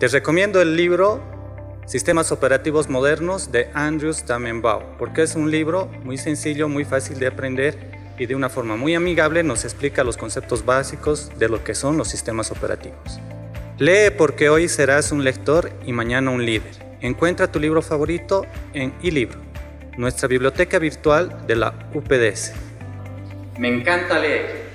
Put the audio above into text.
Te recomiendo el libro Sistemas Operativos Modernos de Andrew Tamenbaugh, porque es un libro muy sencillo, muy fácil de aprender y de una forma muy amigable nos explica los conceptos básicos de lo que son los sistemas operativos. Lee porque hoy serás un lector y mañana un líder. Encuentra tu libro favorito en eLibro, nuestra biblioteca virtual de la UPDS. Me encanta leer.